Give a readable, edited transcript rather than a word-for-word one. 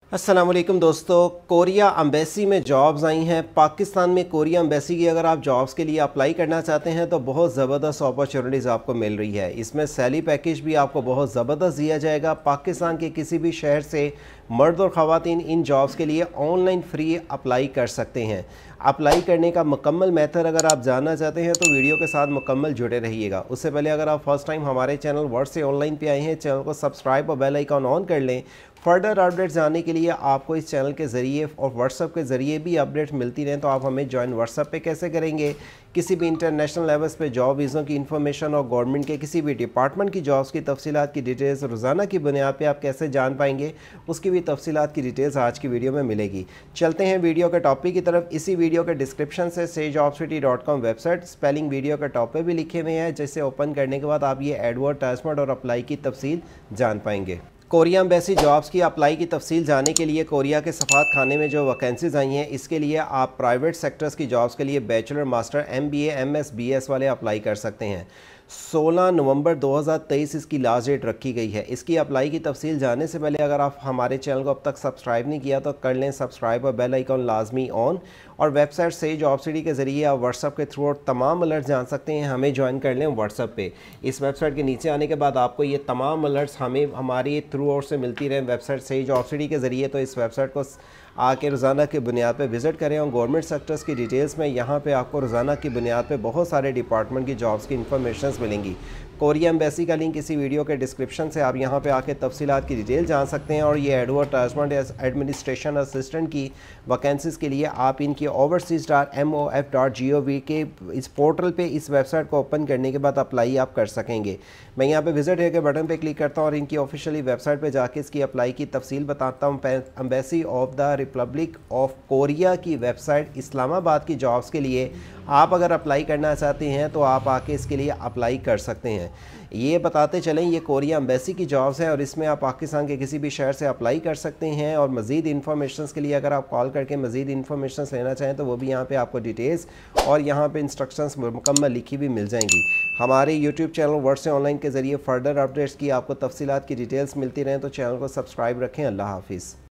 अस्सलाम वालेकुम दोस्तों। कोरिया एम्बेसी में जॉब्स आई हैं। पाकिस्तान में कोरिया एम्बेसी की अगर आप जॉब्स के लिए अप्लाई करना चाहते हैं तो बहुत ज़बरदस्त अपॉर्चुनिटीज़ आपको मिल रही है। इसमें सैलरी पैकेज भी आपको बहुत ज़बरदस्त दिया जाएगा। पाकिस्तान के किसी भी शहर से मर्द और ख़वातीन इन जॉब्स के लिए ऑनलाइन फ्री अप्लाई कर सकते हैं। अप्लाई करने का मुकम्मल मेथड अगर आप जानना चाहते हैं तो वीडियो के साथ मुकम्मल जुड़े रहिएगा। उससे पहले अगर आप फर्स्ट टाइम हमारे चैनल वर्ड से ऑनलाइन पे आए हैं, चैनल को सब्सक्राइब और बेल आइकन ऑन कर लें। फर्दर अपडेट्स जानने के लिए आपको इस चैनल के ज़रिए और व्हाट्सएप के ज़रिए भी अपडेट्स मिलती रहें तो आप हमें ज्वाइन व्हाट्सएप पे कैसे करेंगे, किसी भी इंटरनेशनल लेवल्स पे जॉब वीज़ों की इन्फॉर्मेशन और गवर्नमेंट के किसी भी डिपार्टमेंट की जॉब्स की तफसीलात की डिटेल्स रोज़ाना की बुनियाद पे आप कैसे जान पाएंगे, उसकी भी तफसीलात की डिटेल्स आज की वीडियो में मिलेगी। चलते हैं वीडियो के टॉपिक की तरफ। इसी वीडियो के डिस्क्रिप्शन से sejobcity.com वेबसाइट स्पेलिंग वीडियो के टॉप पे भी लिखे हुए हैं, जिसे ओपन करने के बाद आप ये एडवर्टाइजमेंट और अप्लाई की तफसील जान पाएंगे। कोरिया एम्बेसी जॉब्स की अप्लाई की तफसील जानने के लिए कोरिया के सफ़ात खाने में जो वैकेंसीज़ आई हैं, इसके लिए आप प्राइवेट सेक्टर्स की जॉब्स के लिए bachelor, master, MBA, MS, BS वाले अप्लाई कर सकते हैं। 16 नवंबर 2023 इसकी लास्ट डेट रखी गई है। इसकी अप्लाई की तफसील जानने से पहले अगर आप हमारे चैनल को अब तक सब्सक्राइब नहीं किया तो कर लें सब्सक्राइब और बेल आइकन लाजमी ऑन। और वेबसाइट से जॉब सिटी के ज़रिए आप व्हाट्सअप के थ्रू तमाम अलर्ट जान सकते हैं। हमें ज्वाइन कर लें व्हाट्सअप पे। इस वेबसाइट के नीचे आने के बाद आपको ये तमाम अलर्ट्स हमें हमारी थ्रू और से मिलती रहें वेबसाइट से जॉब सिटी के ज़रिए। तो इस वेबसाइट को आके रोज़ाना की बुनियाद पे विज़िट करें और गवर्नमेंट सेक्टर्स की डिटेल्स में यहाँ पे आपको रोज़ाना की बुनियाद पे बहुत सारे डिपार्टमेंट की जॉब्स की इन्फॉर्मेशंस मिलेंगी। कोरिया एम्बेसी का लिंक इसी वीडियो के डिस्क्रिप्शन से आप यहाँ पे आके तफसीलात की डिटेल जान सकते हैं। और ये एडवर्टाइजमेंट एडमिनिस्ट्रेशन असिस्टेंट की वैकेंसीज़ के लिए आप इनकी overseas.mof.gov के इस पोर्टल पे इस वेबसाइट को ओपन करने के बाद अप्लाई आप कर सकेंगे। मैं यहाँ पे विज़िट है के बटन पे क्लिक करता हूँ और इनकी ऑफिशियली वेबसाइट पे जाके इसकी अप्लाई की तफसील बताता हूँ। Embassy of the republic of Korea की वेबसाइट इस्लामाबाद की जॉब्स के लिए आप अगर अप्लाई करना चाहते हैं तो आप आके इसके लिए अप्लाई कर सकते हैं। ये बताते चलें ये कोरिया एम्बेसी की जॉब्स है और इसमें आप पाकिस्तान के किसी भी शहर से अप्लाई कर सकते हैं। और मज़ीद इन्फॉर्मेशन के लिए अगर आप कॉल करके मज़ीद इन्फॉर्मेशन लेना चाहें तो वो भी यहाँ पे आपको डिटेल्स और यहाँ पे इंस्ट्रक्शंस मुकम्मल लिखी भी मिल जाएंगी। हमारे यूट्यूब चैनल वर्ड से ऑनलाइन के ज़रिए फ़र्दर अपडेट्स की आपको तफसीलात की डिटेल्स मिलती रहें तो चैनल को सब्सक्राइब रखें। अल्लाह हाफिज़।